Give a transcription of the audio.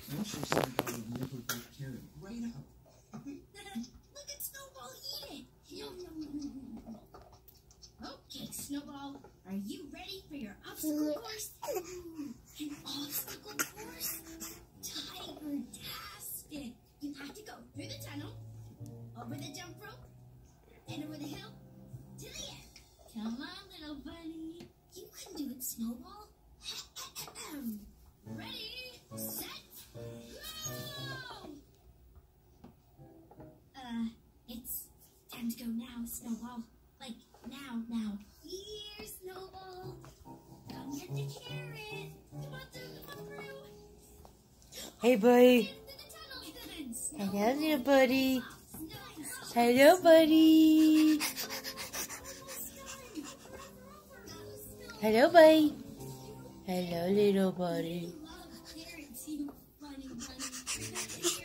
Eventually, Snowball would nibble that carrot right out. Look at Snowball eat it! Yum, yum, yum, yum. Okay, Snowball, are you ready for your obstacle course? An obstacle course? Tiger-tastic! You have to go through the tunnel, over the jump rope, and over the hill to the end. Come on, little bunny. You can do it, Snowball. Ready, set, go! It's time to go now, Snowball. Like, now. Here, Snowball. Come get the carrot. Come on through. Hey, buddy. Hello there, buddy. Hello, buddy. Hello, buddy. Hello, little buddy.